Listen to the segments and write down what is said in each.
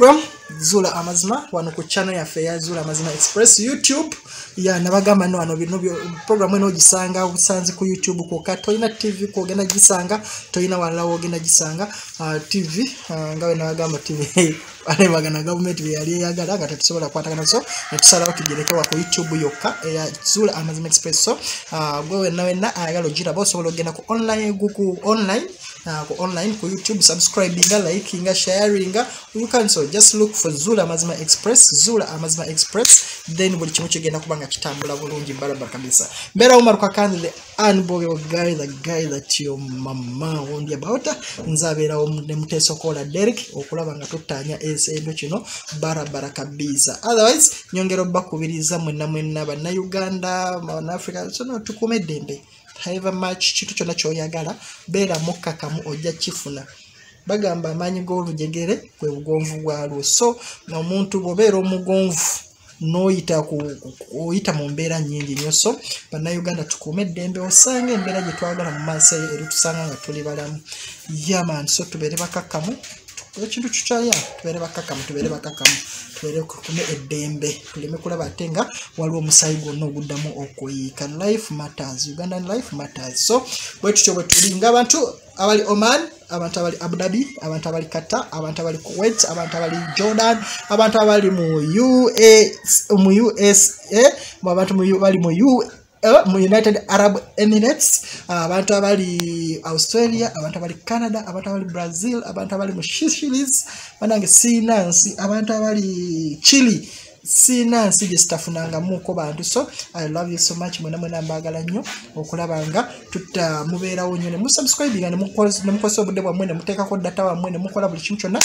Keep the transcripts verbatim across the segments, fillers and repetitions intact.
program Zula Amazima wano ku channel ya ya Zula Amazima Express YouTube ya nabagamba no ano bino program eno gisanga ubusanzi ku YouTube ko katoina T V ko gena gisanga toina wala wo gena gisanga uh, T V uh, ngawe nabagamba T V ale bagana government yali yagala gata tusobola kwatagana so netusalawo tugerekewa ku YouTube yokka ya Zula Amazima Express so uh, gwe nawe na ayagala gira bo sobola gena ku online guku online uh, ku online ku YouTube subscribing liking sharing you can so just look for Zula Amazima Express Zula Amazima Express then buli kimu kigenda kubanga kitambula bulungi barabara kabisa mbera umaruka kandi the unbelievable guy the guy that your mama wondi about nzabera omune muteso kola Derek okulaba nga tutanya endo kino barabara kabisa otherwise nyongero bakubiriza mwenna mwenna bana Uganda na Africa so no tukume dembe however much kitu kyona kyoyagala bera mukakamu ojja kifuna bagamba amanyi g'olujegere kwe bugonvu bwalwo so n'omuntu bobera omugonvu noyita ku oyita mu mbeera nyingi nnyo so bannayuganda tukuume eddembe osanga embeera gye twagala mu maaso eri tusanga nga tuli balamu yaman so tubeere bakakkamu ekintu kikyaya tubeere bakakkamu tubeere bakakkamu tubeere kukume eddembe tuleme kulaba ate nga waliwo omusayi gwonna oguddamu okuyiika life matters Ugandan life matters so bwe tutyo bwe tulinga abantu abali Oman abantu abali Abu Dhabi abantu abali Qatar abantu abali Kuwait abantu abali Jordan abantu abali mu U A mu U S A abantu bali mu U Uh, mu United Arab Emirates abantu uh, abali Australia abantu abali Canada abantu abali Brazil abantu abali mu Seychelles banange sinansi abantu abali Chile sinansi gestafunanga muko bantu so I love you so much mwena mwena mbagala nnyo okulabanga tutta mubeerawo nnyo ne mu subscribe ne mukosa obudde bwa mwene muteekako data wa mwene mukola buli kimu kyonna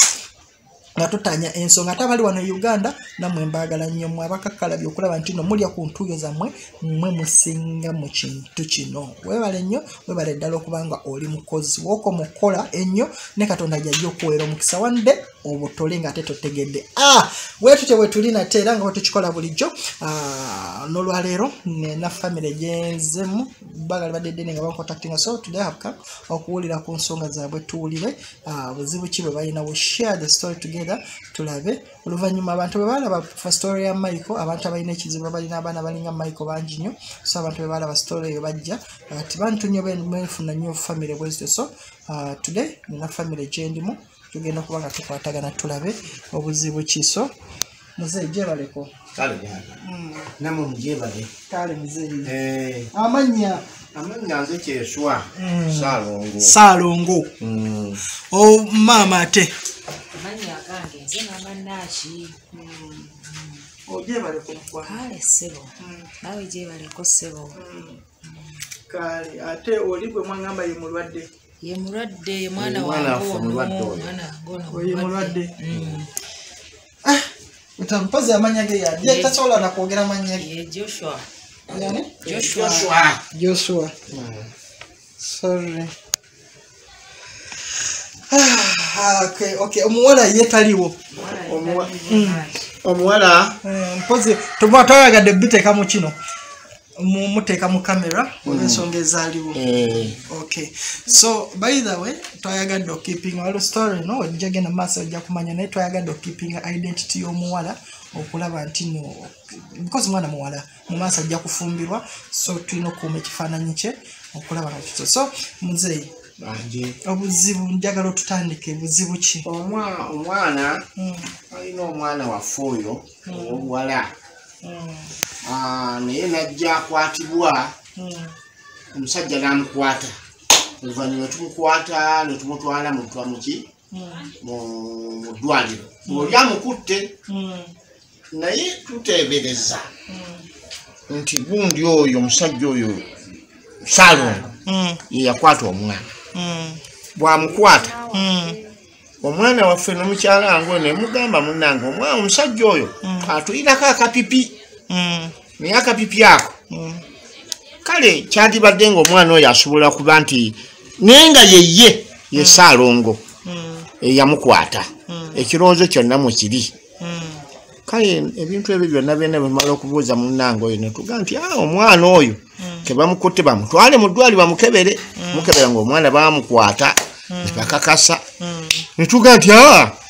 nga tutanya ensonga atabali wano Uganda namwe mbagala nnyo mwe abakakala byokulaba nti no mulya ku ntuge zammwe mwe musinga mu kintu kino webale nnyo webale ddala okubanga oli mukozi woko mukola ennyo ne Katonda ajja okuweera omukisa wande obutole nga ate totegedde ah wetu kye wetulina teera nga tukikola bulijjo ah nolwaleero na family jenzemu bagali badedde nga bakontactinga so today have come okuwulira ku nsonga zaabwe tuwulire ah buzibu ki bwe balina we share the story together tulabe oluvanyuma abantu bwe balaba story ya Michael abantu abalina ekizibu balina abaana balinga Michael bangi nnyo so abantu bwe balaba story eyo bajja ati bantu nnyo befuna nnyo family bwezito so uh, today nina family jendimu tugenda kubanga tukwatagana tulabe obuzibu kiso muzeyi jebaleko kale jana mm. namwe mujebale kale muzeyi eh amanya amanya nze kyeswa mm. salongo salongo mm. o mama ate amanya gange nze namanachi mm. ojebaleko kwa kale sebo mm. nawe jebaleko sebo mm. kale ate olibwe mwangamba ye mulwadde ye mulwadde mwana wangu mwana ngono ye mulwadde ah utampaze amanya ge ya je tachola na kuongera amanya ge ye Joshua yani Joshua Joshua Joshua sorry ah okay okay omuwala yetaliwo omuwala omuwala mpoze tumwataga de bite kamo kino mu muteka mu camera olensonga ezaliwo okay so by the way twayagadde keeping all story no ojja na maso ojja kumanya naye twayagadde keeping identity y'omuwala okulaba nti no because mwana muwala mu maso ajja kufumbirwa so tulina okuuma ekifaananyi kye okulaba nakyo so muzeeyi anje obuzibu njagala tutandike buzibu ki omwana omwana alina omwana waffe oyo omuwala ah naye najja akwatibwa omusajja n'amukwata oluvannyuma tumukwata ne tumutwala mu twamuki mu ddwaliro oli amukutte naye tuteebereza nti gundi oyo omusajja oyo Salongo ye yakwata omwana bw'amukwata omwana waffe n'omukyala ngo ne mugamba munnange omwana omusajja oyo atulirako akapipi naye akapipi ako kale kyandibadde ng'omwana oyo asobola kuba nti naye nga yeye ye Salongo eyamukwata ekirowoozo kyonna mwe kiri kale ebintu ebyo byonna byonna bimala okubuuza munnange oyo ne tugaa nti ah omwana oyo ke bamukutte bamutwale mu ddwaliro bamukebere mukebera ng'omwana baamukwata ne bakakasa ne tugaa nti ah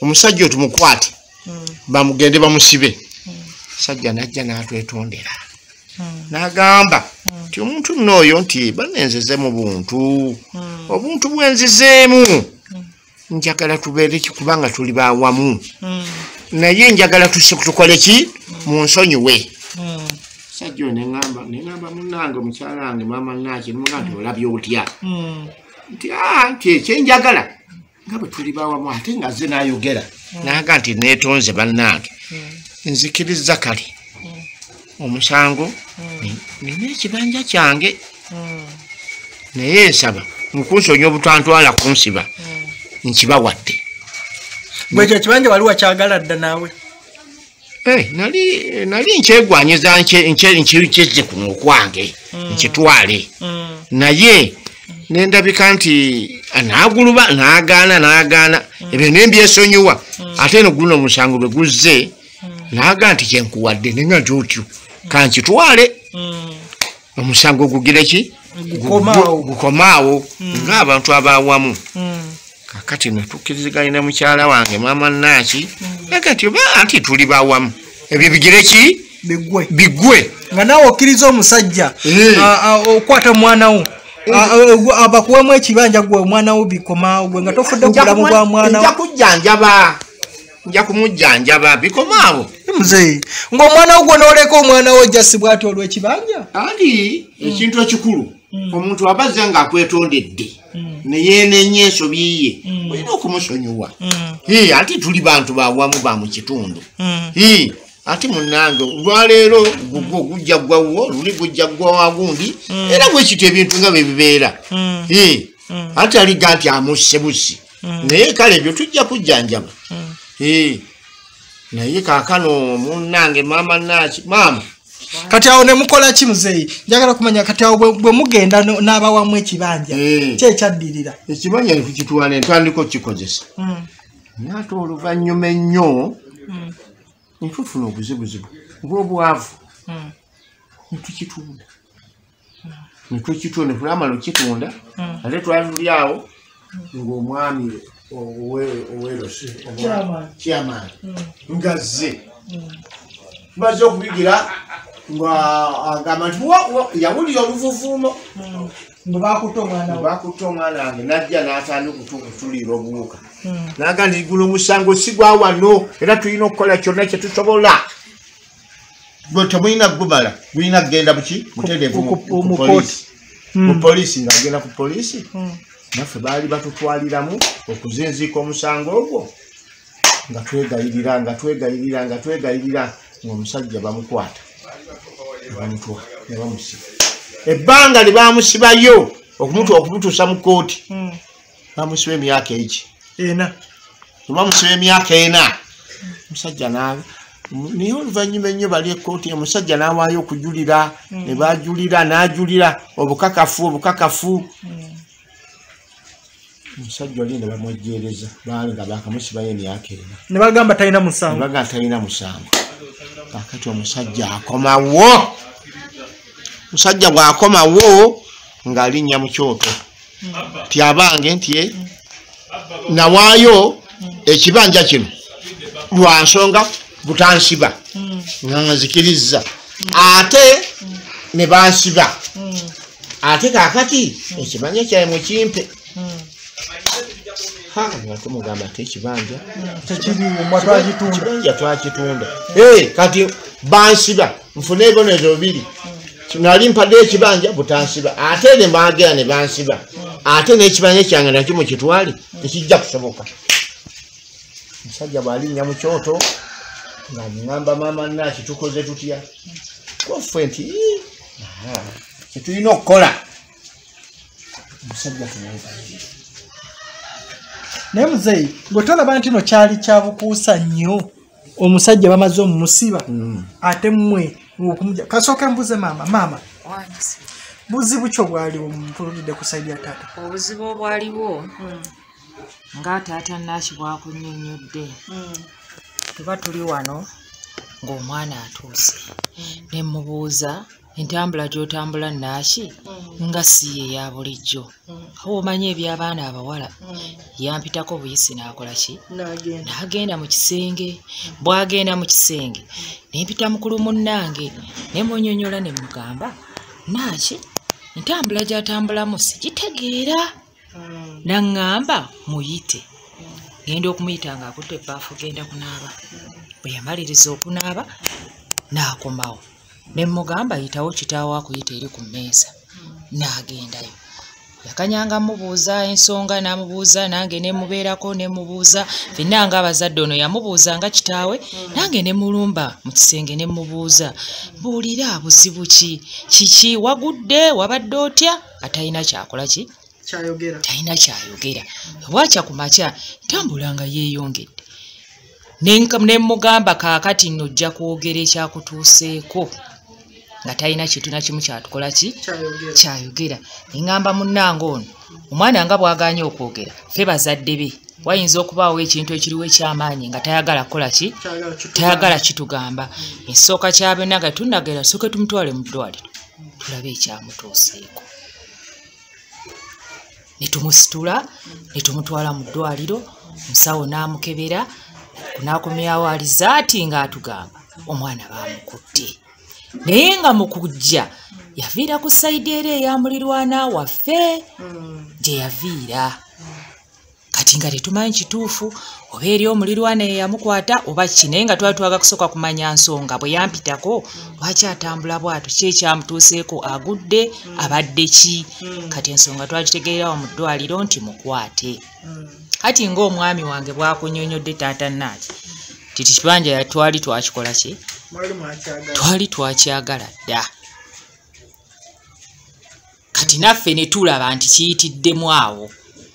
omusajja otumukwate bamugende bamusibe sajja najja n'atwetondera n'agamba nti omuntu n'oyo nti banenzeze mu buntu obuntu bwenzizeemu njagala tubeere kubanga tuli bawamu naye njagala tukole ki mu nsonyiwe sajja neŋŋamba neŋŋamba munnange mukyala wange maama Naaki nemuga nti olabye otya nti nti ekyenjagala nga bwe tuli bawamu ate nga ze n'ayogera naga nti neetonze bannange nzikiriza kale omusango nina ekibanja kyange naye nsaba mukunsonya obutantwala kunsiba nkibawadde bwekyo ekibanja wali wakyagala dda naawe nali nali nkyegwanyiza nkikizze kuno okwange nkitwale naye nendabika nti naaguluba naagaana naagaana ebyo nembyesonyiwa ate no guno omusango bwe guzze naaga nti kyenkuwadde nenga nti otyo kankitwale omusango gugire ki gukomaawo ng'abantu abawamu kakati netukkiriziganya mukyala wange maama Naaki naga nti oba anti tuli bawamu ebyo bigire ki bigwe nga naawe okkiriza omusajja okwata mwana wo abakuwemu ekibanja gwe omwana wo bikomaawo gwe nga tofudde ku bulamu bwa mwana nja kujjanjaba nja kumujjanjaba bikomaawo muzeeyi ng'omwana wo gwe n'oleka omwana wo ojjasibwa ati olw'ekibanja andi ekintu ekikulu omuntu abazza ng'akwetondedde neyeenenya ensobi ye olina okumusonyiwa ate tuli bantu bawamu ba mu kitundu ate munnange olwaleero gugwo gujja gwawwo luli gujja gwawa gundi era bwekityo ebintu nga bwe bibeera ate aliga nti amusse busi naye kale ebyo tujja kujjanjaba naye kaakano munnange maama Naaki maama kati awo ne mukola ki muzeeyi njagala kumanya kati awo bwe mugenda n'abawamu ekibanja kyekyaddirira ekibanja nekukitwala entandiko kikozesa naate oluvannyuma ennyo netufuna obuzibuzibu ng'obwavu netukitunda netukitunda tulamala okitunda ate twali tuli awo ng'omwami owerosi kyamaani ngazze tumaze okubigira ng'agamba nti yawulira oluvuvuumo bwebakutta omwana wange najja n'atandika okutuliira obuwuka naga nti guno omusango si gwa wano era tulina okukola kyonna kyetusobola gwe temulina gumala gulina kugenda buki butereevu mu poliisi ng'agenda ku poliisi naffe baali batutwaliramu okuzinziika omusango ogwo nga twegayirira nga twegayirira nga twegayirira ng'omusajja bamukwata nebamutwala nebamusiba ebbanga lye bamusibayo okumutuusa mu kooti bamusiba emyaka egi ena bamusiba emyaka ena omusajja naawe naye oluvannyuma ennyo bali ekooti omusajja n'awaayo okujulira ne bajulira n'ajulira obukakafu obukakafu omusajja oli ne bamwejjeereza baali nga bakamusibayo emyaka ena ne bagamba talina musango ne bagamba talina musango kakati omusajja akomawo omusajja bw'akomawo ng'alinnya mu kyoto ti abange nti nawaayo ekibanja kino lwa nsonga butansiba nga nzikiriza ate ne bansiba ate kakati ekibanja kyaye mukimpe nga tumugamba ate ekibanja ekibanja twakitunda kati bansiba nfuna ebibonezo bibiri nali mpadde ekibanja butansiba ate ne bagera ne bansiba ate n'ekibanja kyange nakyo mukitwale tekijja kusoboka omusajja bw'alinnya mu kyoto nga ngamba maama Naaki tukoze tutya kwaffe nti kyetulina okukola omusajja tunaebayirira naye muzeeyi gwe tolaba nti no kyali kyabukuusa nnyo omusajja bamaze omumusiba ate mmwe kasooka mbuze maama maama buzibu kyo bwaliwo mpululidde ku saidi ya taata obuzibu obwaliwo nga taata Naaki bwakunnyonnyodde tuba tuli wano ng'omwana atuuse ne mubuuza entambula gy'otambula Naaki nga si ye ya bulijjo omanye eby'abaana abawala yampitako buyisi n'akola ki n'agenda mu kisenge bw'agenda mu kisenge nempita mukulu munnange ne munyonyola ne mugamba naaki entambula gy'atambulamu sigitegeera naŋŋamba muyite genda okumuyita ng'akutte ebbaafu genda kunaaba bwe yamaliriza okunaaba n'akomawo ne mugamba yitawo kitaawo akuyita eri ku mmeeza n'agendayo yakanyanga mubuuza ensonga n'amubuuza nange ne mubeerako ne mubuuza ffenna nga abazadde ono yamubuuza nga kitaawe nange ne mulumba mu kisenge ne mubuuza buulira buzibu ki kiki wagudde wabadde otya atalina kyakola ki talina kyayogera bwakya ku makya ntambula nga yeeyongedde ne mugamba kaakati nno ojja kwogera ekyakutuuseeko nga talina kintu na kimu kyatukola ki kyayogera neŋŋamba munnange ono omwana nga bw'aganye okwogera ffe bazadde be wayinza okubaawo ekintu ekiriwo ekyamaanyi nga tayagala kukola ki tayagala kitugamba ekisooka kya byonna nga tunnagera tusooke tumutwale mu ddwaliro tulabe ekyamutuuseeko ne tumusitula ne tumutwala mu ddwaliro omusawo n'amukebera kunaakomyawo alizaati ng'atugamba omwana baamukutte naye nga mu kujja yaviira ku sayidi era eya mulirwana waffe gye yaviira kati nga tetumanyi kituufu oba eri omulirwana eyo yamukwata oba ki naye nga twali twaga kusooka kumanya nsonga bwe yampitako lwaki atambula bwato ki ekyamutuuseeko agudde abadde ki kati ensonga twagitegeerawo mu ddwaliro nti mukwate kati ng'omwami wange bwakunyonyodde taata naaki titi kibanja twali twakikola ki twali twakyagala dda kati naffe ne tulaba nti kiyitiddemu awo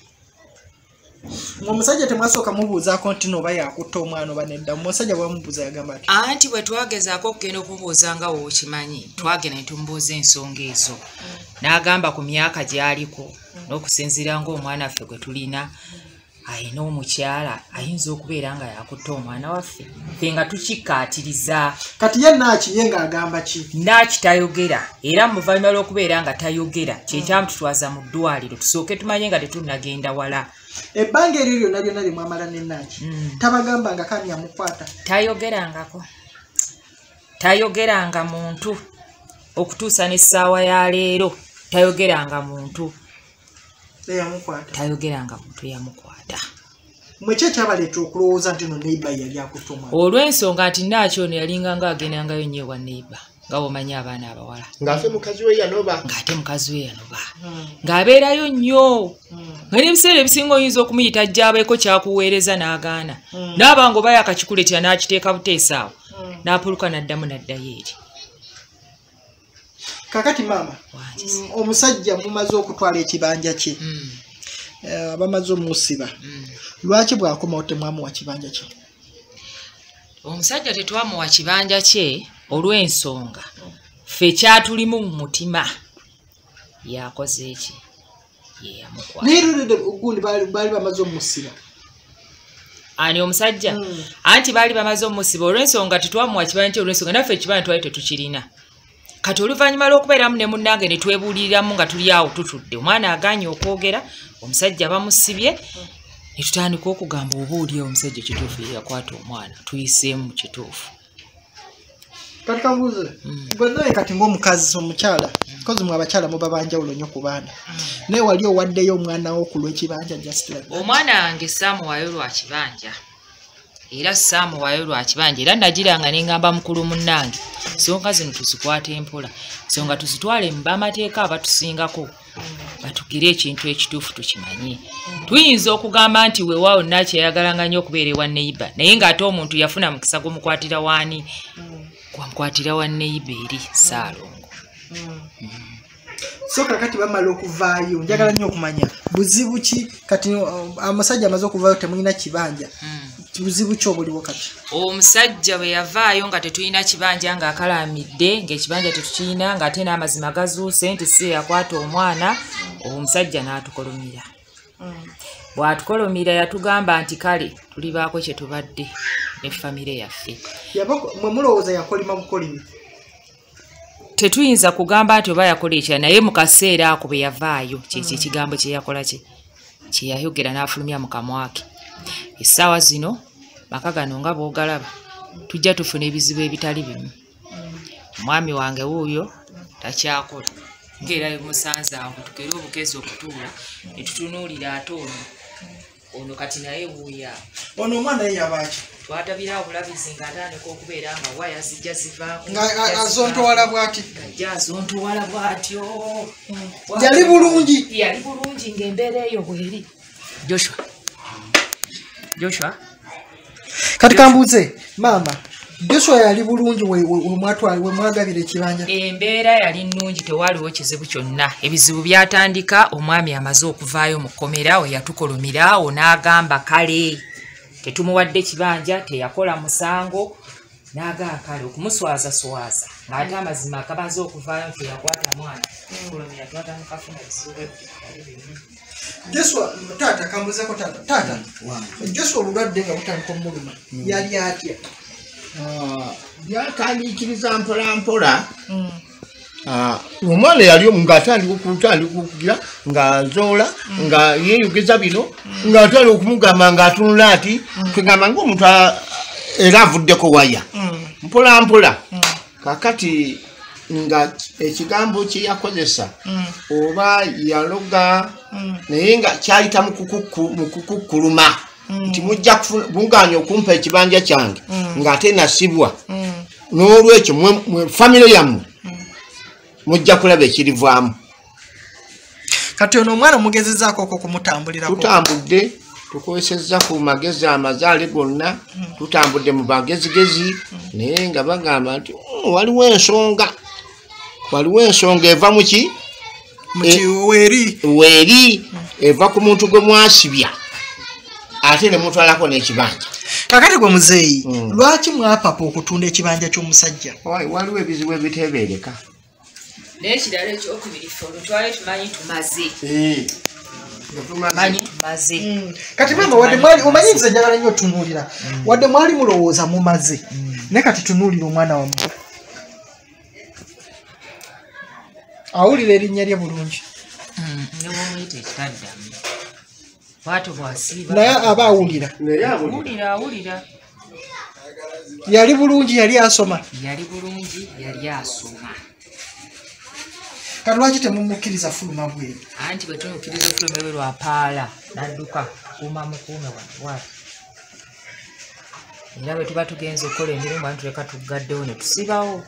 omusajja temwasooka mubuuzaako nti nooba yakutta omwana oba nedda omusajja bwamubuuza yagamba ati anti bwe twagezaako okugenda okumubuuza nga wookimanyi twagenda ne tumubuuza ensonga ezo n'agamba ku myaka gy'aliko n'okusinziira ng'omwana waffe gwe tulina ayina omukyala ayinza okubeera nga yakutta omwana waffe ffe nga tukikkaatiriza kati ye naaki ye ng'agamba ki naaki tayogera era mu luvannyuma lw'okubeera nga tayogera kyekyamututwaza mu ddwaliro tusooke tumanye nga tetunnagenda wala ebbanga eryo lyonna lyonna limwamala ne naaki tabagambanga kani yamukwata tayogerangako tayogeranga muntu okutuusa n'essaawa ya leero tayogeranga muntu eyamukwata tayogeranga muntu eyamukwata mweki ekyabaleeta okulowooza nti no neiba yali akutta omwana olw'ensonga nti naaki ono yalinga nga agendangayo nnyo ewa neiba nga bwomanyi abaana abawala ng'ate mukazi we yanoba ng'ate mukazi we yanoba ng'abeerayo nnyo nga n'ebiseera ebisinga oyinza okumuyita ajja abeeko kyakuweereza n'agaana n'abanga oba yakakikuletera n'akiteeka buteesaawo n'apuluka n'addamu n'addayo eri kakati maama omusajja mumaze okutwala ekibanja kye bamaze omusiba lwaki bwakomawo temwamuwa kibanja kye omusajja tetwamuwa kibanja kye olw'ensonga ffe kyatulimu mu mutima yakoze eki yeyamukwata gundi baali bamaze omusiba ani omusajja anti baali bamaze omusiba olw'ensonga tetwamuwa kibanja kye olw'ensonga naffe ekibanja twali tetukirina kati oluvannyuma lw'okubeeramu ne munnange ne twebuuliriramu nga tuli awo tutudde omwana aganye okwogera omusajja bamusibye ne tutandika okugamba oba oli omusajja kituufu yakwata omwana tuyiseemu mu kituufu kati kambuuze gwe naye kati ng'omukazi omukyala kozi mwe abakyala muba banjawulo nnyo ku baana naye wali owaddeyo omwana wo ku lw'ekibanja jasitira omwana wange saamuwaayo lwa kibanja era saamuwaayo lwa kibanja era nagiranga ne ngamba mukulu munnange ensonga zino tuzikwata empola ensonga tuzitwale mu bamateeka abatusingako batugire ekintu ekituufu tukimanye tuyinza okugamba nti weewaawo naaki yayagalanga nnyo okubeera ewa neiba naye ng'ate omuntu yafuna mukisa gumukwatira waani gwamukwatira wa neiba eri Ssaalongo so kakati bamala okuvaayo njagala nnyo okumanya buzibu ki kati amasajja amaze okuvaayo temulina kibanja buzibu ki obuliwo kati omusajja bwe yavaayo nga tetulina kibanja ng'akalamidde ng'ekibanja tetukirina ng'ate n'amazima gazuuse nti si yakwata omwana omusajja n'atukolomira bw'atukolomira yatugamba nti kale tulibaako kye tubadde ne famire yaffe mwe mulowooza yakolima bukolimi tetuyinza kugamba nti oba yakola ekya naye mu kaseera ako bwe yavaayo kyekyo ekigambo kye yakola kye kye yayogera n'afulumya mu kamwa ke. Essaawa zino maka gano nga bw'ogalaba tujja tufuna ebizibu ebitali bimu. Omwami wange wuuyo takyakola ng'era musanze awo tukere obugezi okutuula ne tutunuulira ate ono ono kati naye wuuya ono omwana ye yabaaki twatabira obulabizi ng'atandika okubeera nga waya zijja zivaako nga azontowala bw'ati ajja azontowala bw'atyo yali bulungi yali bulungi ng'embeera eyo bweri. Joshua Joshua kati kambuuze maama Joshua yali bulungi we mwatwali we mwagabira ekibanja. Embeera yali nnungi tewaliwo kizibu kyonna. Ebizibu byatandika omwami amaze okuvaayo mu kkomera we yatukolumira awo n'agamba kale tetumuwadde kibanja teyakola musango n'agamba kale okumuswaza swaza ng'ate amazima akabaze okuvaayo nti yakwata mwana kolumira twatandikafuna ebizibu. Joshua taata kambuuzeko taata taata Joshua olulwadde nga butandika omuluma yali atya? byatandikiriza mpola mpola. Omwana yali omu ng'atandika okutandika okugira ng'azoola nga yeeyogeza bino ng'atandika okumugamba ng'atunula ati kwegamba ng'omuntu era avuddeko waya mpola mpola. Kakati nga ekigambo kye yakozesa oba yaloga naye nga kyayita mu kukukkuluma nti mujja bunganya okumpa ekibanja kyange ng'ate nasibwa n'olwekyo mwe famire yammwe mujja kulaba ekirivaamu. Kati ono omwana mugezezaako okwo kumutambulirako? Tutambudde tukozesezza ku magezi amazaale gonna tutambudde mu bagezigezi naye nga bagamba nti waliwo ensonga waliwo ensonga eva mu ki weeri weeri eva ku muntu gwe mwasibya ate ne mutwalako n'ekibanja. Kakati gwe muzeeyi lwaki mwapapa okutunda ekibanja ky'omusajja? Waliwo ebizibu ebiteebereka. N'ekirala ekyokubiri ffe olutwale tumanyi tumaze manyi tumaze. Kati maama wadde mwali omanyi nze njagala nnyo otunuulira wadde mwali mulowooza mumaze naye kati tunuulira omwana wamu awulira erinnya lye bulungi newomuyita ekitaddamu bwatyo bwasiiba naye aba awulira awulira awulira. Yali bulungi yali asoma yali bulungi yali asoma. Kati lwaki temumukkiriza fuluma bweru? Anti bwe tumukkiriza fuluma bwe lwapaala n'adduka kuuma mukuume wano era bwe tuba tugenza okukola emirimu anti tuleka tuggaddewo ne tusibawo.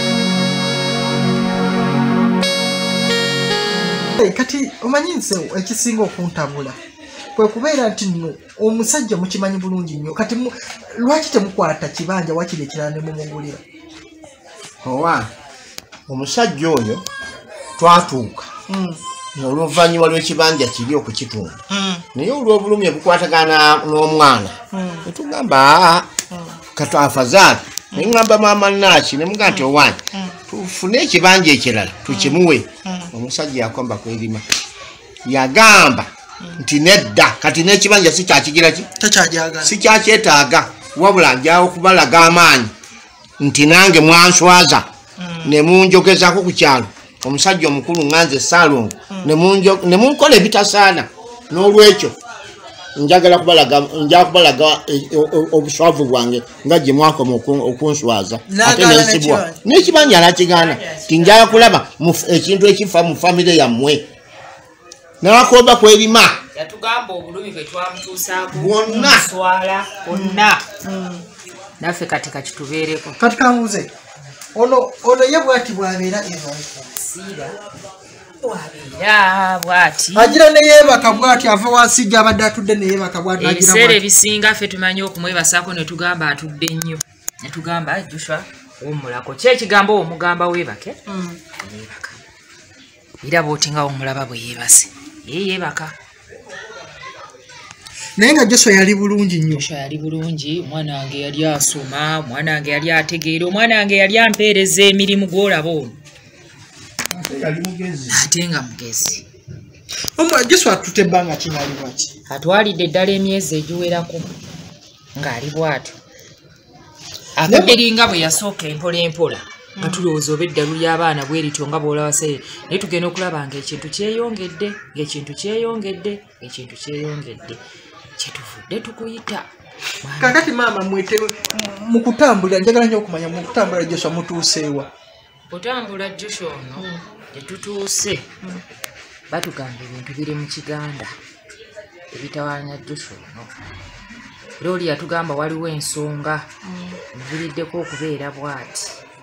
Kati omanyi nze ekisinga okuntabula kwe kubeera nti nno omusajja mukimanyi bulungi nnyo kati lwaki temukwata kibanja wakiri ekirala ne mumugulira? Owa omusajja oyo twatuuka oluvannyuma lw'ekibanja kiri okukitunda naye olw'obulumi bukwatagana n'omwana netugamba kati afazaali ne ngamba maama Naaki ne mugamba nti owange tufune ekibanja ekirala tukimuwe. Omusajja yakomba kwerima yagamba nti nedda kati n'ekibanja si kyakigira ki si kyakyetaaga wabula njawo okubalaga amaanyi nti nange mwanswaza ne munjogezaako ku kyalo omusajja omukulu nganze Saalongo ne munkola ebitasaana n'olwekyo njagala kubalaga njagala kubalaga obuswavu bwange nga gye mwakoma okunswaza ate n'ensibwa n'ekibanja nakigaana ti njagala kulaba ekintu ekifa mu famire yammwe n'akoba kwerima yatugamba obulumi bwe twamutuusaako bwonna swala bwonna naffe kati kakitubeereko. Kati kambuuze ono ono ye bwati bwabeera siira bwabeera bwati agira ne yeebaka bwati ava wansi gy'abadde atudde ne yeebaka bwati ebiseera ebisinga ffe tumanyi okumwebasaako ne tugamba atudde nnyo ne tugamba Joshua wumulako ki ekigambo omugamba weebake yeebaka era bw'oti nga omulaba bwe yeebase ye yeebaka. naye nga Joshua yali bulungi nnyo. Joshua yali bulungi omwana wange yali asoma omwana wange yali ategeera omwana wange yali ampeereza emirimu gw'olaba ono ate nga mugezi. Joshua atutte ebbanga kinali bwaki? Atwalidde eddala emyezi egiwerako ng'ali bw'atyo akaddiringa bwe yasooka empola empola nga tulowooza oba eddalu ly'abaana bwerityo nga bw'olaba seye naye tugenda okulaba ng'ekintu kyeyongedde ng'ekintu kyeyongedde ng'ekintu kyeyongedde kyetuvudde tukuyita kakati maama mwete mu kutambula njagala nnyo okumanya mu kutambula Joshua mutuuseewa kutambula Joshua ono tetutuuse batugamba ebintu biri mu Kiganda ebitawaanya Joshua ono era oli yatugamba waliwo ensonga muviriddeko okubeera bw'ati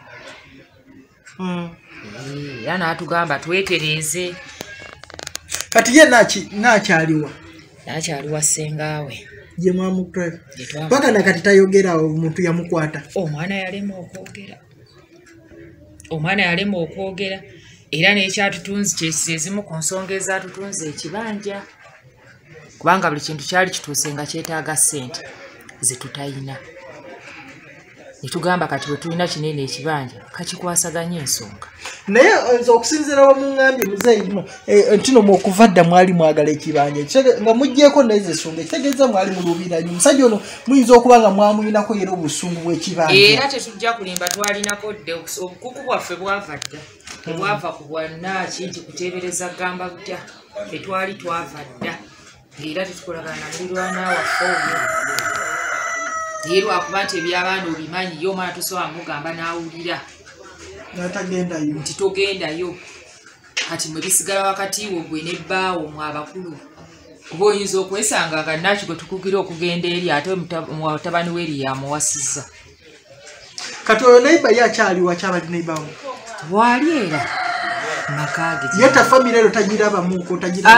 era n'atugamba twetereeze kati ye naakyaliwa naakyaliwa ssengaawe ye mwamutwala paka nakati tayogera omuntu yamukwata omwana yalema okwogera omwana yalema okwogera era n'ekyatutunzi kyesizimu ku nsonga ezatutunze ekibanja kubanga buli kintu kyali kituuse nga kyetaaga ssente zetutayina netugamba kati bwe tulina kinene ekibanja kakikwasaganya ensonga naye nze okusinziira wamuŋŋambye muzeeyi ntino okuva dda mwali mwagala ekibanja nga muggyeko nezo ensonga ekitegeeza mwali muluubiranye omusajja ono muyinza okuba nga mwamuyinako era obusungu bw'ekibanja era tetujja kulimba twalinako dde obukuku bwaffe bwava dda tebwava ku bwannaaki nti kuteebereza gamba butya tetwali twava dda era tetukolagana na mulirwana waffe oyo naye lwakuba nti ebyabaana obimanyi ye omwana tosobola mugamba n'awulira natagendayo nti togendayo kati mwe bisigala wakati wo gwe nebbaawo mwe abakulu kuba oyinza okwesanga nga naki gwe tukugira okugenda eri ate mutabani we eri yamuwasizza kati oyo neiba ye akyaliwa kyabali neibawo waali era makage yeta famire ero tagirabamuko tagira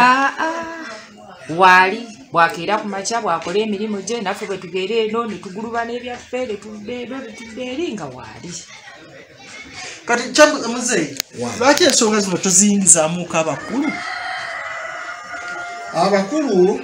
waali bwakeera ku makya bwakola emirimu gye naffe bwe tugeera eno netuguluba n'ebyaffe netudde eno netudde eri nga waali kati muzeeyi lwaki ensonga zino toziyingizaamuko abakulu abakulu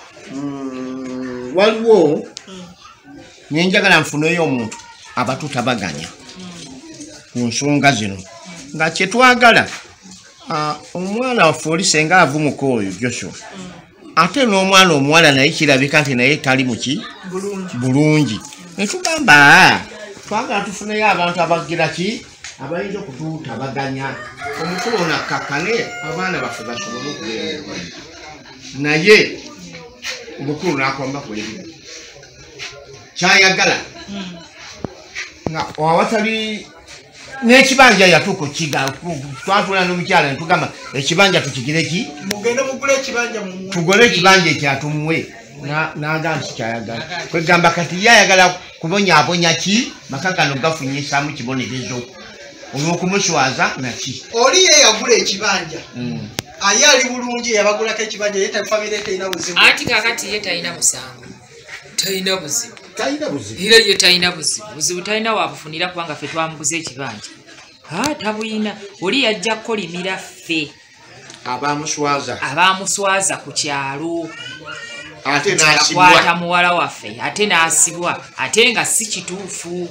waliwo nenjagala nfuneyo omuntu abatutabaganya ku nsonga zino nga kyetwagala omwana waffe oli senga avumuka oyo Joshua ate n'omwana omuwala naye kirabika nti naye tali muki bulungi netugamba twagala tufuneyo abantu abagira ki abayinza okututabaganya omukulu ono akakkane abaana baffe basobole okubeera naye omukulu n'akomba kuleera kyayagala nga awatali n'ekibanja yatuuka okiga twatula n'omukyala netugamba ekibanja tukigire ki tugole ekibanja ekyatumuwe n'agamba kikyayagala kwegamba kati ye ayagala kubonyaabonya ki maka gano gafunyisaamu kibonerezo olw'okumuswaza naki oli ye yagula ekibanja aye ali bulungi yabagulako ekibanja ye famire terina buzibu anti kakati ye talina musango talina buzibu talina buzibu era ye talina buzibu buzibu talina wabufunira kubanga ffe twamuguza ekibanja tabuyina oli yajja kukolimira ffe abamuswaza abamuswaza ku kyalo ate n'asibwa akwata muwala waffe ate n'asibwa ate nga si kituufu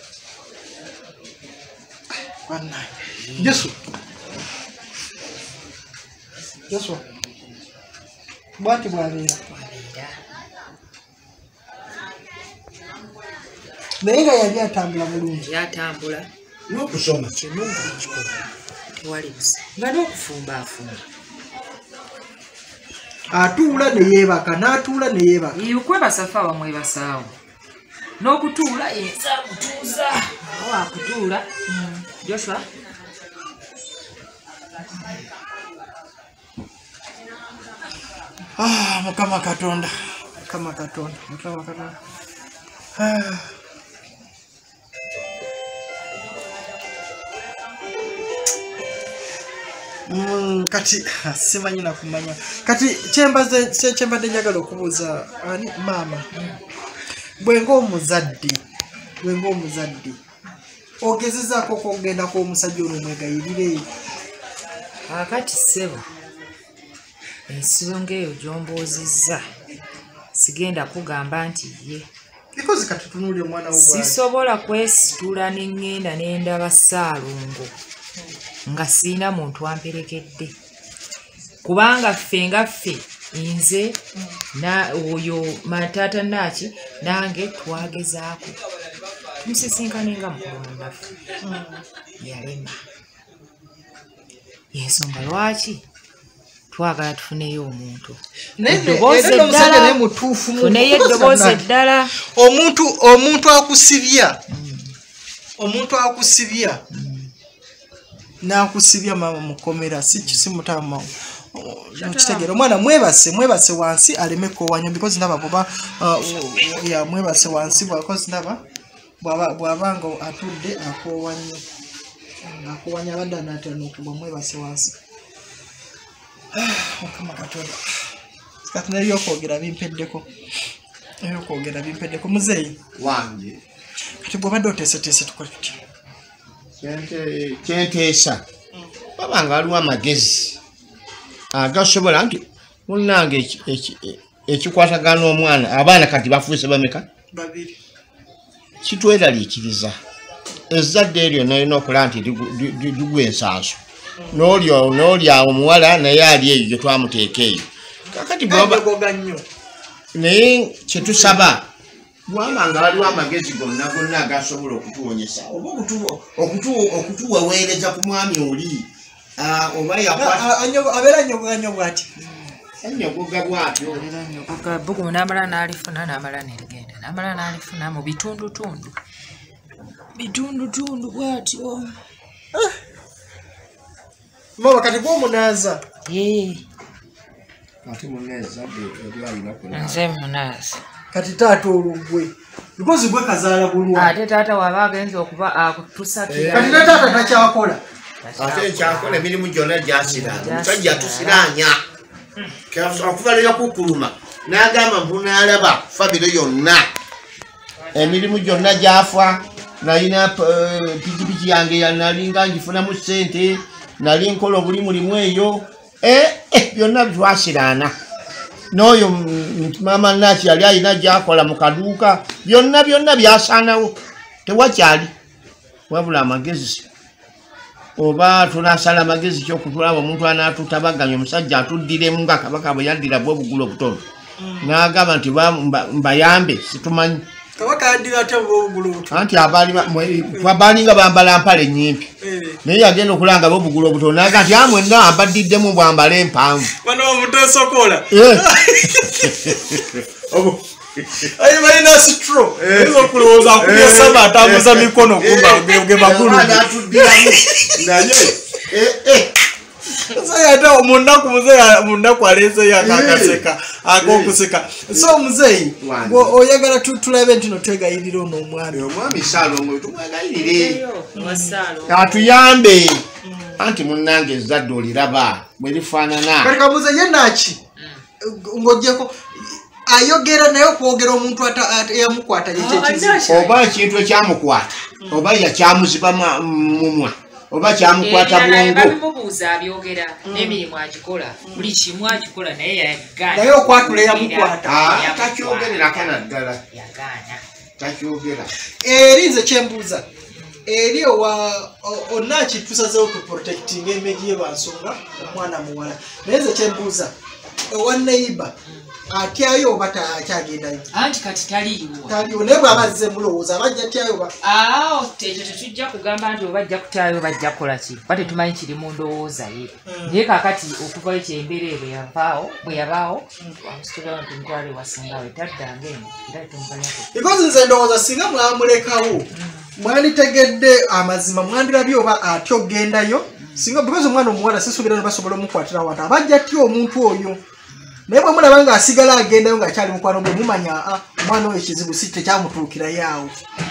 Joshua Joshua bwati bwabeera naye nga yali atambula bulungi yatambula n'okusoma kirungi ekikola tewali busa nga n'okufumbaafumba atuula neyeebaka n'atuula neyeebaka okwebasaffe abamwebasaawo n'okutuula yenza kutuuza wakutuula Joshua ah mukama katonda mukama katonda mukama katonda ah Mm, kati simanyi na kumanya kati chembaze chembadde njagala okubuuza ani mama bwengo omuzadde bwengo omuzadde ogezezaako okugenda ku omusajja ono mwegayirire akati ssebo ensonga eyo gyombuuzizza sigenda kugamba nti ye because kati tunuulira omwana wo sisobola kwesitula n'engenda n'endaba Ssaalongo nga siina muntu amperekedde kubanga ffe nga ffe nze na oyo matata naki nange twagezaako tumusisinkaninga mukulu munnaffe yalema yensonga lwaki twagala tufuneyo omuntu tufuneyo eddoboozi eddala omuntu omuntu akusibya omuntu akusibya n'akusibya mama mukomera si kisimutama Mchitegera omwana mwebase mwebase wansi aleme kowanya because ndaba boba ya mwebase wansi because ndaba bwaba bwabango atudde akowanya akowanya banda natano kuba mwebase wansi kama katonda katuna yokogera bimpeddeko yokogera bimpeddeko muzeyi wange kati bwaba dotese tese tukoliki kente kentesa babanga aliwa magezi agasobola nti munnange ekikwatagana omwana abaana kati bafuuse bameka babiri kitweraliikiriza ezzadde eryo nalina okulaba nti ligwa ensanso n'olyawo omuwala naye ali eyo gye twamuteeka eyo kakati naye kyetusaba bwabanga waliwo amagezi gonna gonna agasobola okutuwonyesa oba okutuweweereza ku mwami oli oba abeera nyogoganyo bwati enyogoga bwatyo bugumu n'amala n'alifuna n'amala nerigenda n'amala n'alifuna mu bitundutundu bitundutundu bwatyo mama kati bw'omunaaza ate munaaza ebyalina nze munaaza kati taata olugwe because gwe kazaala bulwa ate taata waba agenza okuba akutusakira kati taata takyakola ate ekyakola emirimu gyonna gyasiranga omusajja tusiranya okubalira kukuluma n'agamba mpunaalaba fabiro yonna emirimu gyonna gyafa nalina pikipiki yange nalinga ngifunamu ssente nali nkola obuli mulimu eyo byonna twasirana n'oyo mama naki yali alina gyakola mu kaduuka byonna byonna byasaanawo tewakyali wabula amagezi oba tunasala amagezi kyokutulaba omuntu anaatutabaganya omusajja atuddiremu nga kabaka bwe yaddira bwe obugulu obutono n'agamba nti mbayambe situmanyi anti abalinga bambala mpale nyimpi naye yagenda okulanga bobugulu obutono naga nti amwenna ambaddiddemu bwambala empanvu ayi balina sitro ezo kulowooza akulya saba atambuza mikono kumba ge bakulu Saya ata omunnaku muzeyi munnaku aleze yakakaseka akokuseka so muzeyi oyagala tulabe ntino twegayirira ono omwami omwami Salongo tumwegayirire atuyambe anti munnange ezzadde oliraba bwe lifaanana kati kamuzeyi yenaki ng'ogyeko ayogera naye okwogera omuntu eyamukwata yekyekizibu oba ekintu ekyamukwata oba yakyamuziba mumwa oba kyamukwata bwongo babimubuuza abyogera n'emirimu agikola buli kimu agikola naye yagaana naye okwatula eyamukwata takyogerera kana ddala yagaana takyogera eri nze kyembuuza eri owa onaki tusazeewo tuprotecting emegi ye bansonga omwana muwala naye nze kyembuuza owa neiba atyayo oba takyagendayo anti kati taliiwo taliiwo naye bw'abazze mulowooza abajja tyayo ba awo ekyo tetujja kugamba nti obajja kutyayo bajja kukola ki ba tetumanyi kiri mu ndowooza ye naye kaakati okuvayo kyembeera bwe yavaawo bwe yabaawo wamusitulao nti mutwale wasingawe taddange eno era temuganyako because nze ndowooza singa mwamulekawo mwanditegedde amazima mwandirabye oba atya okugendayo singa because omwana omuwala sisuubira basobola omukwatira wantu abajja atya omuntu oyo naye bwe mulaba nga asigala agendayo ng'akyali mukwano gwe mumanya omwana oyo ekizibu si tekyamutuukirayo awo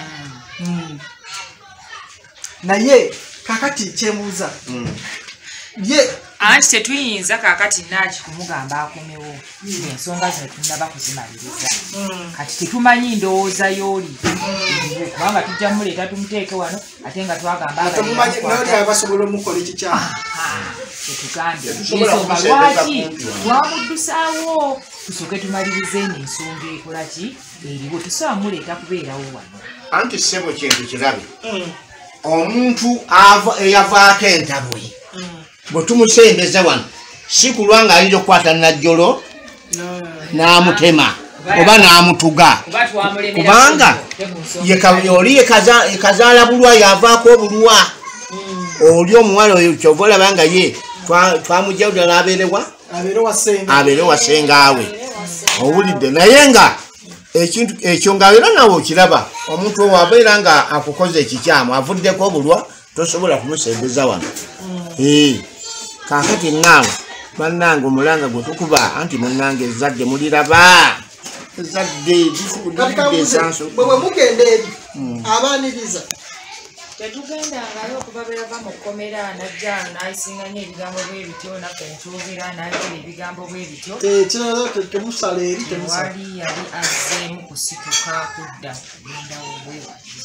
naye kakati kyemuuza ye anti tetuyinza kaakati naaki kumugamba akomewo ensonga zino tunaba kuzimaliriza kati tetumanyi ndowooza y'oli kubanga tujja muleeta tumuteeke wano ate nga twagambaabasobola omukola ekikyamu tetugambye ensonga lwaki lwamuddusaawo tusooke tumalirize eno ensonga ekola ki eriwo tusobola muleeta kubeerawo wano anti ssebo kintu kirabe omuntu eyavaako entabwe bwe tumusembeza wano si kulwa nga ayinza okukwata najjolo n'amutema oba n'amutuga kubanga oli yekazaala bulwa yavaako obulwa oli omuwala oyo kyova olaba nga ye twamugjawo ddala abeerewa abeere wasengaawe owulidde naye nga ekintu ekyo ngaera nawe okiraba omuntu owo abeera nga akukoze ekikyamu avuddeko obulwa tosobola kumusembeza wano kaakati naawe bannange omulanga gwe tukuba anti munnange ezadde muliraba ezadde esanso bwe mugenda eri abaaniriza tetugendangayo okuba beerava mu kkomera najja n'ayisinganya ebigambo bwe bityo naffe nkyogera n'ayogera ebigambo bwe bityo kirala temusala eri wali yali azzeemu kusituka kudda gendawo bwe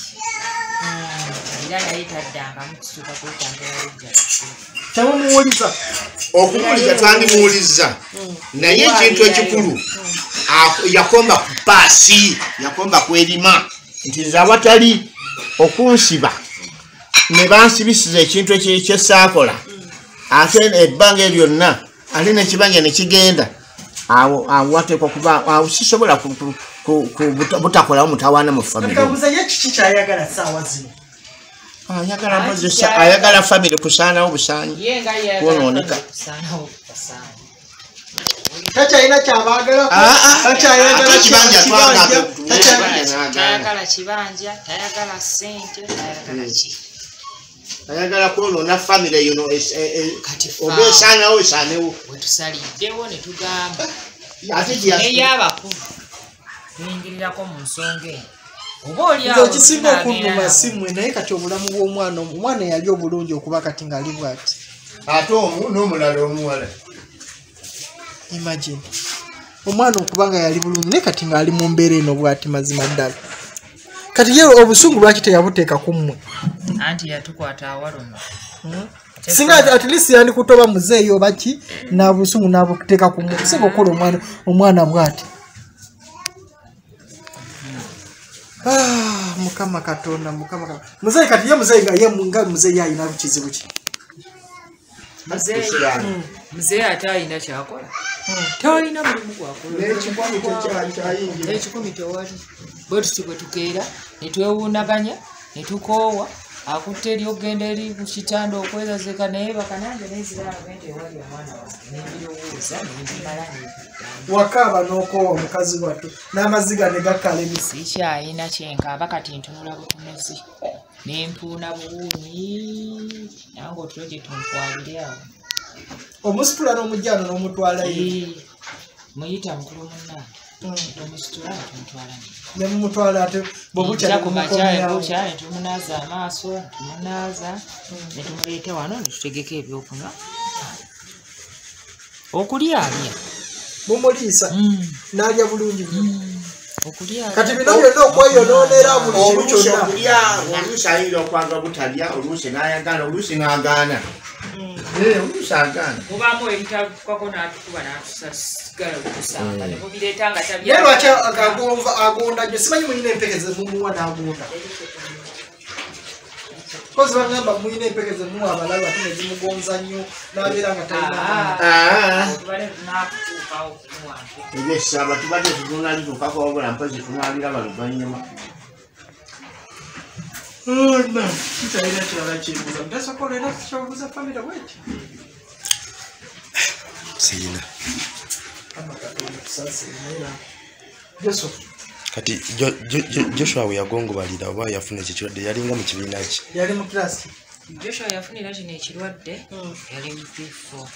era naye taddangamu kusituka kwetambula lujja kyamumuwuliza okumuwuliza twandimuwuliza naye ekintu ekikulu yakomba ku paasi yakomba kwerima nti nze awatali okunsiba ne bansibisiza ekintu ekyesaakola ate ebbanga eryonna ali nekibanja nekigenda awo awateekwa kuba awo sisobola butakolawo mutawaana mu famire ayagala famire kusaanawo busaanyi kwonooneka takyalina kyabaagala tayagala kibanja tayagala ssente tayagala ki ayagala kwonoona famire yuno oba esaanawo esaanewo wetusaliddewo ne tugamba ate ey'abakulu tuyingirirako mu nsonga eyo oba oliawokisinga okunnuma simwe naye kati obulamu bw'omwana omwana yali obulungi okuba kati ng'ali bwati ate n'omulala omuwala imagine omwana okuba nga yali bulungi naye kati ng'ali mu mbeera eno bwati mazima ddala kati ye obusungu lwaki teyabuteeka ku mmwe anti yatukwata awaluma singa at least yandi kutoba muzeeyo baki n'obusungu n'abuteeka ku mmwe singa okukola omwana omwana bwati Ah, mukama katonda mukama katonda muzeeyi kati ye muzeeyi nga ye nga muzeeyi ayina kizibu ki muzeeyi ate ayina kyakola talina mulimu gwakola ekikumi tewali bwe tuti bwe tukeera ne twewuunaganya ne tukoowa akutte eri okugenda eri ku kitanda okwezazeka naye bakanange neziraba nti ewali omwana wange nembirowooza nembimala wakaaba n'okoowa omukazi wattu n'amaziga ne gakkala emisi sikyayina kyenkaaba kati ntunula butunuzi nempuuna buwuunyi nange otulo gye tuntwalire awo omusitula n'omujjano n'omutwalayo muyita mukulu munnange omusitula tumutwala nemumutwala ate bwebukyakubakya netumunaaza amaaso netumunaaza netumuleeta wano netutegeka ebyokunywa okulya alya mumuliisa n'alya bulungi okulya kati bino byonna okweyonoonera buli kimu kyonna okulya oluusi ayinza okwanga butalya oluusi n'ayagana oluusi n'agaana oluusi agaana mubamu ebitakwako n'atukuba n'atusasigala okusanga nemubireeta nga naye lwaki agonda nyo simanyi muyina empekeze mumuwa n'agonda kozi bagamba muyina empekeze muwa abalala ate nezimugonza nnyo n'abeera nga ebyesaba tubadde tutunalituukako wabula mpozi tunalira baluvanyuma kitalina kirala kibuuza mutasokola era kyobuuza famire bweki siyina Joseph kati Joshua we yagongobalira oba yafuna ekirwadde yalinga mu kibiina ki yali mu kilasi Joshua yafunira kino ekirwadde yali mu P four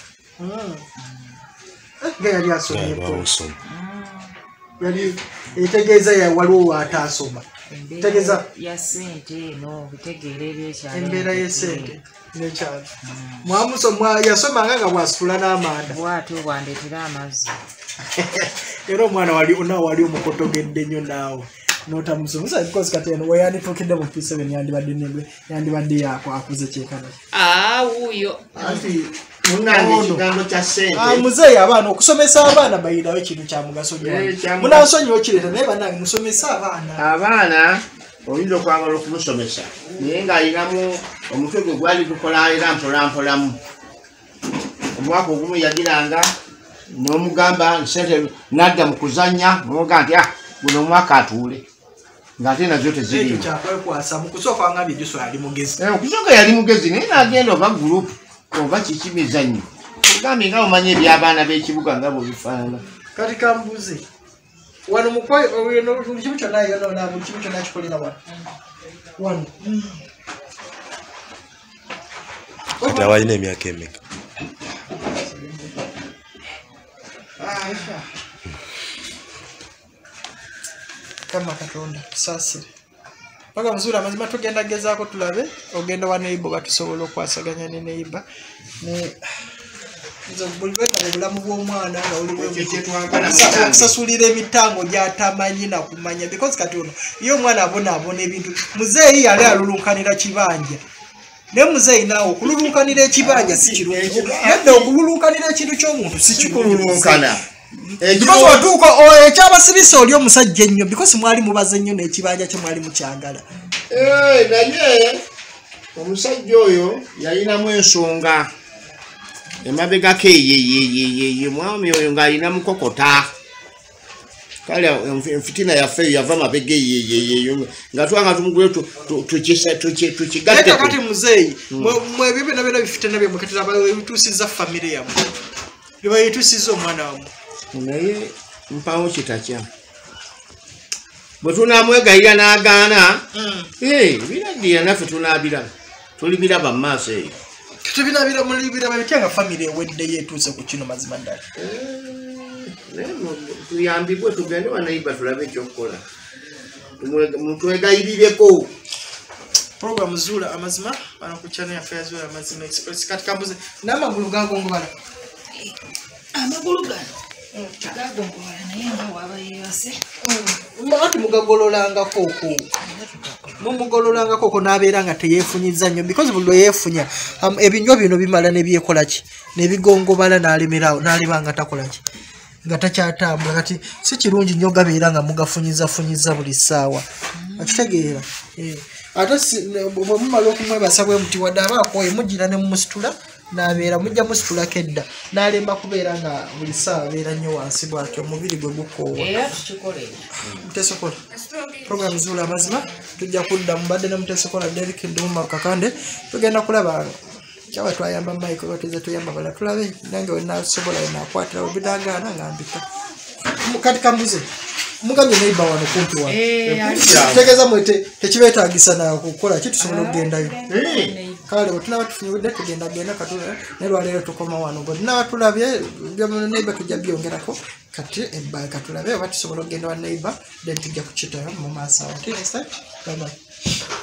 nga yali asomyeko yali etegeeza waliwo wataasoma tegeeza ya ssente eno bitegeera ebyekyalo embeera y'essente n'ekyalo mwamusoma yasomanga nga bwasitula n'amanda bwatyo bwandeetera amazzi era omwana wali onawo wali omukotogedde nnyo naawe notamusomesa because kati eno weyandituukidde mu P seven yandibadde nembe yandibadde yako akuze kyekana awuuyo anti munange ekigambo kya ssente muzeeyi abaana okusomesa abaana bayirawo ekintu kya mugaso munansonyiwa kireeta naye bannange musomesa abaana abaana oyinza okwagala okumusomesa naye ng'alinamu omutwe gwe gwali gukola era mpolampolamu omwaka ogumu yagiranga n'omugamba nsente nadda mu kuzannya noga nti guno mwaka atuule ng'ate nazo teziriimu. Ekyo kyakwekwasa mu kusooka wangambye Joshua yali mugezi. Okusooka yali mugezi naye n'agenda oba gurupu oba kiki mizannyo. Ogambye nga omanye eby'abaana b'ekibuga nga bwe bifaanana. Kati kambuze wano mukwayi buli kimu kyonna yonoona buli kimu kyonna kikolera wano wano kati awalina emyaka emeka kama Katonda tusaasire paka muzuri amazima tugenda gezaako tulabe ogenda wa neighbor batusobola okwasaganya ne neighbor ne nzo bulibeta obulamu bw'omwana nga oliwe okusasulira emitango gy'atamanyi na kumanya because kati ono iyo omwana abona abona ebintu muzeeyi yali alulunkanira kibanja ne muzeeyi naawe okululunkanira ekibanja si kirungi yadde okululunkanira ekintu ky'omuntu si kirulunkana because watuuka ekyabasibisa oli omusajja ennyo because mwali mubaze nnyo n'ekibanja kye mwali mukyagala naye omusajja oyo yalinamu ensonga emabegako eyeyeyeye mwami oyo ng'alina mukokota kale enfitina yaffe yava mabega eyeyeye nga twanga tumugule tukigatte kati muzeeyi mwebyo byonna byonna bifitina byamwe kati ebituusizza famire yammwe biba yetuusizza omwana wammwe naye mpawo kitakya bwe tunamwegayira n'agaana biragirira naffe tunaabiraba tuli biraba mu maaso eyo tubirabira muri biraba bitya nga family ewedde yetuuse ku kino mazima ddala tuyambibwe tugende wa neighbor tulabe ekyokukola mutwegayirireko program Zula amazima bano ku channel ya Fair Zula Amazima Express kati kambuze n'amagulu gagongobala amagulu gano gagongobala naye nga waba yeeyase ati mugagololangako ko mumugololangako ko n'abeera nga teyeefunyiza nnyo because buli lwe yeefunya ebinywa bino bimala ne byekola ki ne bigongobala n'alemeraawo n'aleba nga takola ki nga takyatambula kati si kirungi nnyo gabeera nga mugafunyiza funyiza buli ssaawa akitegeera ate bwe mumala okumwebasa bwe muti wadde aba akooye mugira ne mumusitula n'abeera mujja musitulako edda n'alemba kubeera nga buli ssaawa abeera nnyo wansi bwatyo omubiri gwe gukoowa Muteesokola program Zula Amazima tujja kudda mubadde ne Muteesokola Derek Nduma Kakande tugenda kulaba kyaba twayamba Mike bateze tuyamba bala tulabe nange wenasobola wenakwatira obidagaana nga mbika kati kambuze mugamye neighbor wano kumpi wano tegeza mwete tekibeetagisa na kukola kitu tusobola okugendayo kale tunaba tufunye tugenda genda katula ne lwaleero tukoma wano ngo n'abatulabye bya neighbor tujja byongerako kati ebba katulabe oba tusobola okugenda wa neighbor then tujja kukitaya mu maaso ati next time bye bye